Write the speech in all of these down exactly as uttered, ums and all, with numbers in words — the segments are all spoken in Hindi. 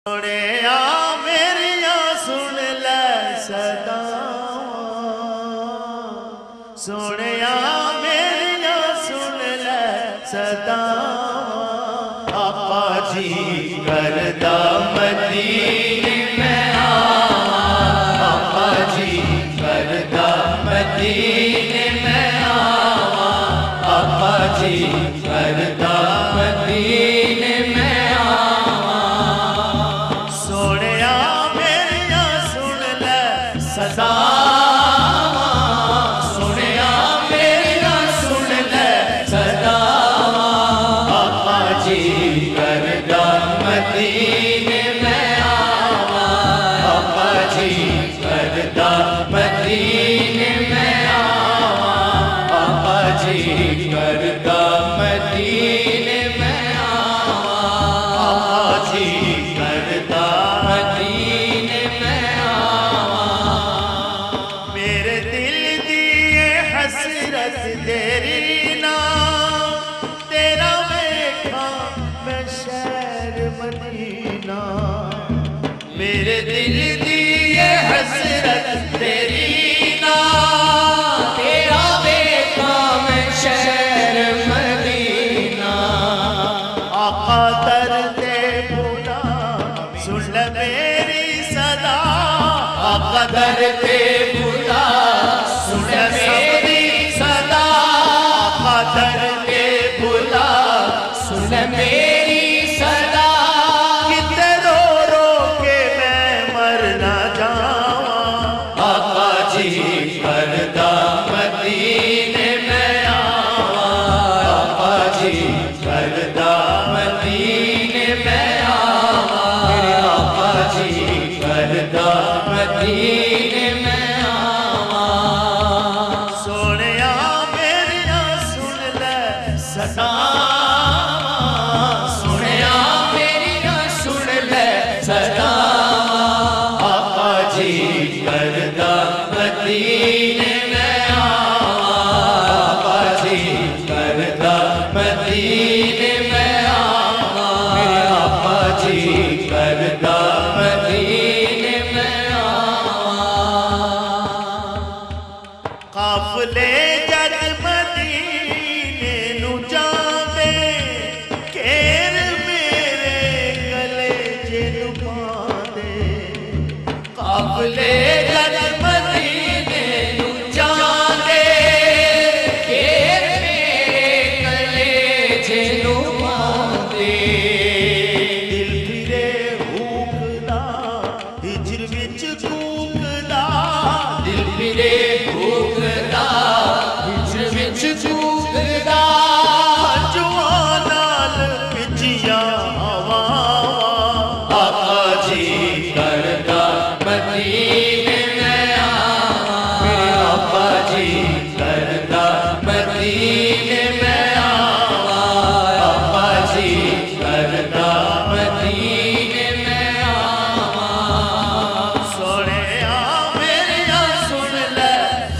सोनिया मेरिया सुन ले सदावां, सोनिया मेरिया सुन ले सदावां। आपा जी करदा मदीने में आवां, आपा जी करदा मदीने में आवां, आपा जी करदा मदीने में सदावां, सोनिया मेरिया सुन ले सदावां। आपा जी करदा मदीने में आवां, आपा जी करदा मदीने में आवां, आपा जी करदा मदीने में आवां, आपा जी करदा मदीने में हसरत तेरी ना तेरा वेखा मैं शहर मदीना। मेरे दिल दी ये हसरत तेरी ना तेरा वेखा मैं शहर मदीना। आका दर्दे बुला सुन ले मेरी सदा, आका दर्दे बुला सुन ले मेरी सदा, दर्दे बुला सुन मेरी सदा। कितने रो रो के मैं मर ना जावां, आका जी करदा मदीने में आवां, आका जी करदा मदीने में आवां, आका जी करदा मदीने में आवां। सोनिया सदावां, सोनिया मेरिया सुन ले सदावां। आपा जी करदा मदीने में आवां, आपा जी करदा मदीने में आवां, आपा जी करदा मदीने में आवां। काफले जद मदीने नू जावे, केर मेरे गले च पांदे। काफले जद मदीने नू जावे, केर मेरे गले च पांदे। दिल फिरे हुकदा हिजर विच कूकदा, दिल फिरे हुकदा हिजर विच कूकदा। जुआनाल पिछिया हवां, आका जी करदा मदीने में आवां, आका जी करदा मदीने में आवां, आका जी करदा मदीने में आवां। सोनिया मेरिया सुन ले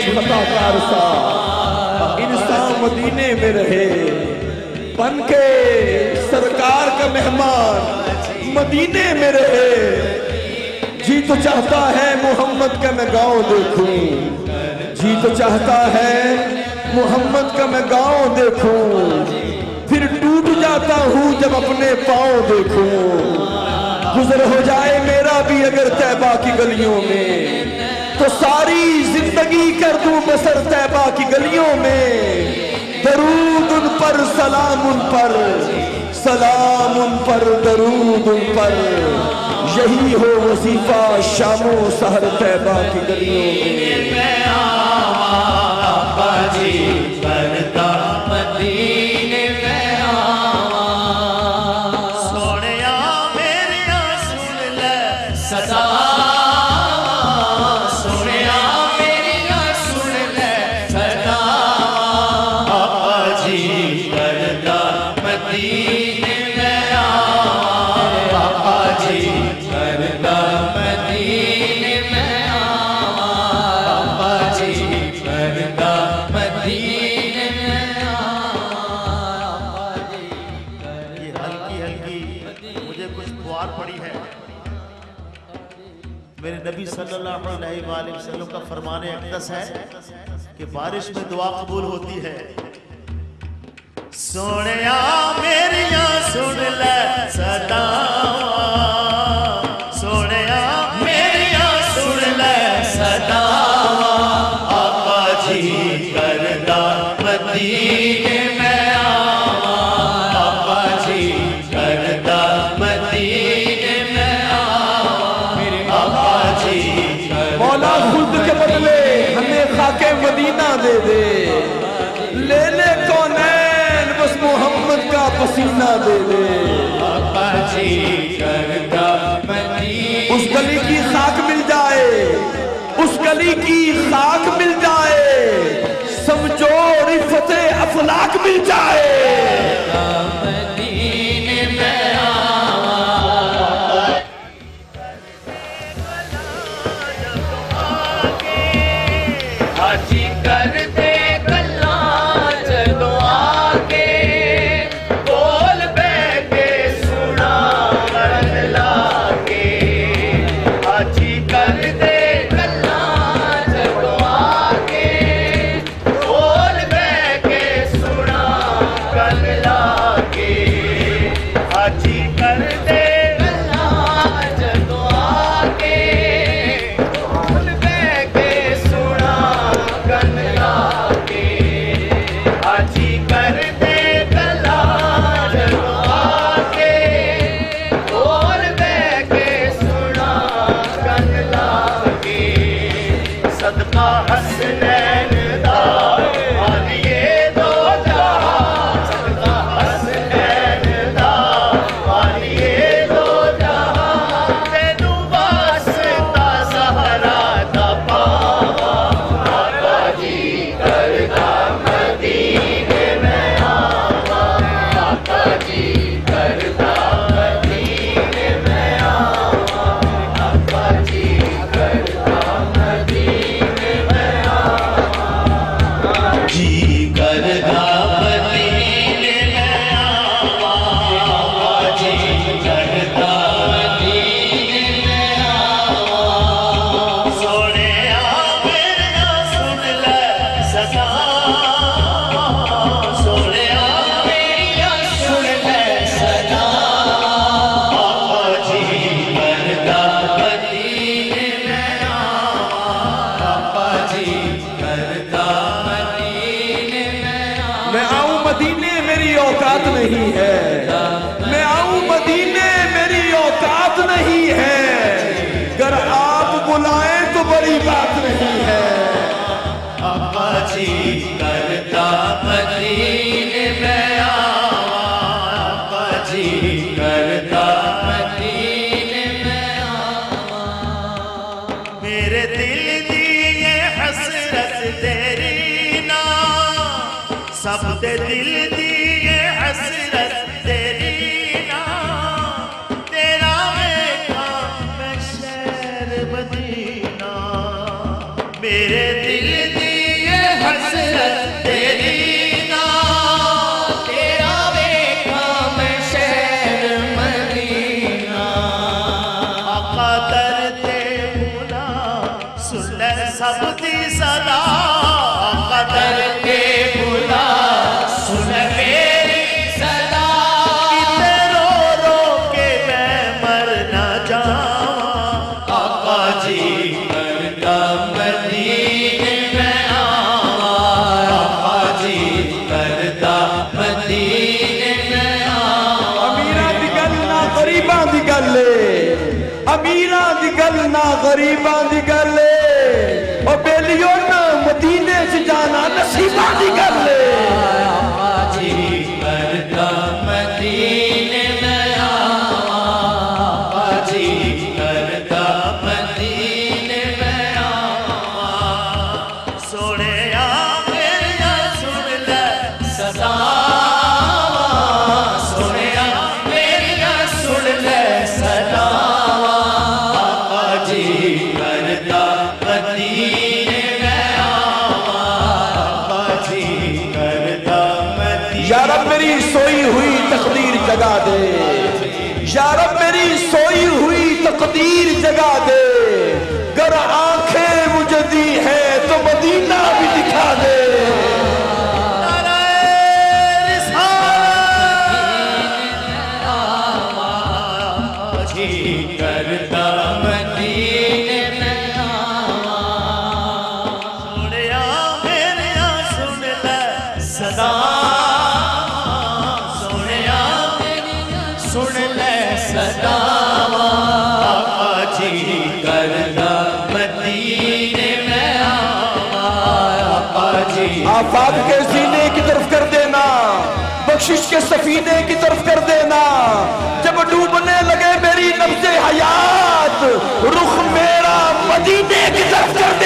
खताकार सा इंसान मदीने में रहे, बन के सरकार का मेहमान मदीने में रहे। जी तो चाहता है मोहम्मद का मैं गाँव देखूं, जी तो चाहता है मोहम्मद का मैं गाँव देखूं, फिर टूट जाता हूँ जब अपने पाँव देखूं। गुजर हो जाए मेरा भी अगर तैबा की गलियों में, तो सारी जिंदगी कर दूं बसर तैबा की गलियों में। दरूद उन पर सलाम उन पर, सलाम उन पर दरूद उन पर, यही हो वजीफा शामो सहर तैबा की गलियों में। मेरे नबी सल्लल्लाहु अलैहि वसल्लम का फरमाने अक़दस है कि बारिश में दुआ कबूल होती है। सोनिया मेरिया सुन ले सदा, सोनिया मेरिया सुन ले सदा, आका जी करदा मदीने में आवा, आका जी करदा मदीने में आवा, मेरे आका जी मौला खुद के बदले हमें खाके मदीना दे दे, ले ले कौनैन बस मोहम्मद का पसीना दे दे। आका जी करदा मदीने, उस गली की खाक मिल जाए, उस गली की खाक मिल जाए, समझो रिफ़ते अफलाक मिल जाए। मदीने में आवा, हाजी कर दे गल्ला जदों आके, बोल बैठे सुना मन लाके, हाजी कर दे गल्ला जदों आके, बोल बैठे सुना मन लाके, हाजी कर दे गल्ला जदों आके, बोल बैठे सुना गन लाके, हाजी कर दे गला जदों आके, बोल बैठे सुना गन लाके, सदका हसनैन दा वालिए दो जहां, सदका हसनैन दा वालिए दो जहां, तेनू वास्ता ज़हरा दा पावा, आका जी करदा मदीने में आवा, आका जी करदा मदीने में आवा, आका जी करदा मदीने में आवा, जी करदा मदीने में आवा, आका जी करदा मदीने में आवा, सोनिया मेरिया सुन ले सदा, सोनिया मेरिया सुन ले सदा, आका जी करदा मदीने में आवा, आका जी करदा मदीने में आवा। मैं आऊं मदीने मेरी औकात नहीं है, मैं आऊं मदीने मेरी औकात नहीं है, अगर आप बुलाएं तो बड़ी बात नहीं है। आका जी करदा मदीने में आवा, आका जी करदा मदीने में आवा, मेरे दिल दी ये हसरत तेरी ना, सब दे दिल दी ये हसरत तेरी ना, तेरा वेखा मैं शहर मदीना, मेरे दिल दी अमीरां दी गल ना गरीबां दी गल ओ बेलियो ना मदीने च जाना नसीबां दी गल जी करदा मदीने में आवा जी करदा मदीने में आवा सोने मेरिया सुन ले सदा सोने मेरिया सुन ले सदा जी करदा मदीने में आवा जी करदा मदीने या रब मेरी सोई हुई तकदीर जगा दे या रब मेरी सोई हुई तकदीर जगा दे गर आंखें मुझे दी है तो मदीना भी दिखा दे जी करदा मदीने में आवा सोनिया मेरिया सुन ले सदा सोनिया सुन ले सदा जी करदा मदीने में आवा जी आफाक के सीने की तरफ कर देना बख्शिश के सफीने की तरफ कर देना जब डूबने लगे मेरी नब्ज़े हयात रुख मेरा मदीने की तरफ कर देना